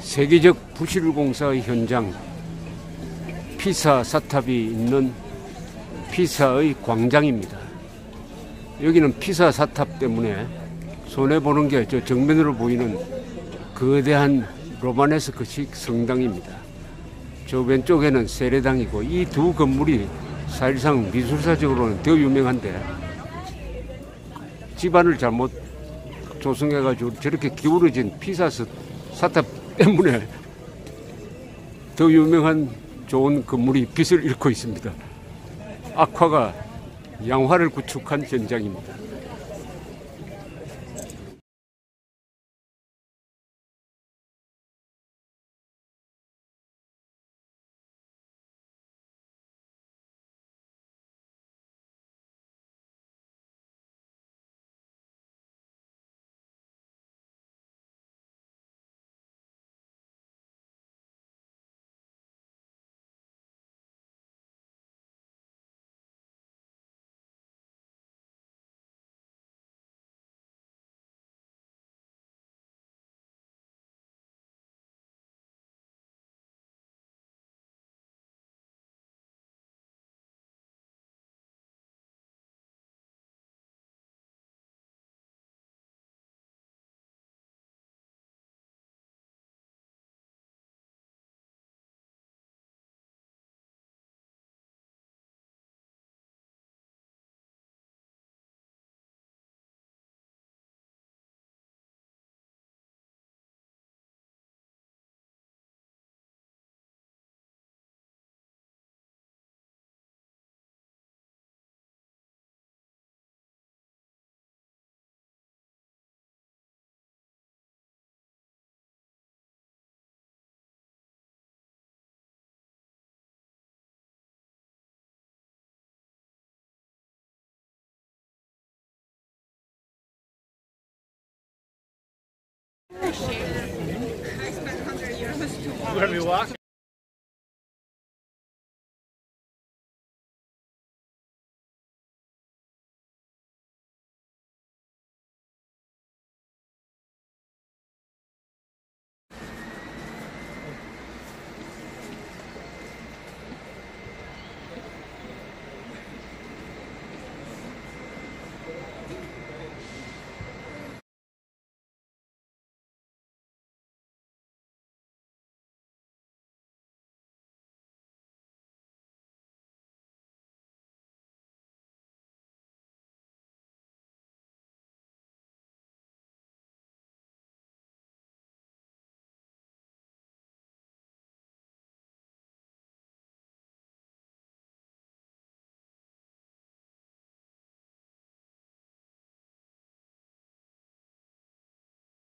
세계적 부실공사의 현장, 피사 사탑이 있는 피사의 광장입니다. 여기는 피사 사탑 때문에 손해보는 게 저 정면으로 보이는 거대한 로마네스크식 성당입니다. 저 왼쪽에는 세례당이고, 이 두 건물이 사실상 미술사적으로는 더 유명한데 집안을 잘못 조성해가지고 저렇게 기울어진 피사 사탑 때문에 더 유명한 좋은 건물이 빛을 잃고 있습니다. 악화가 양화를 구축한 현장입니다. We're gonna be walking.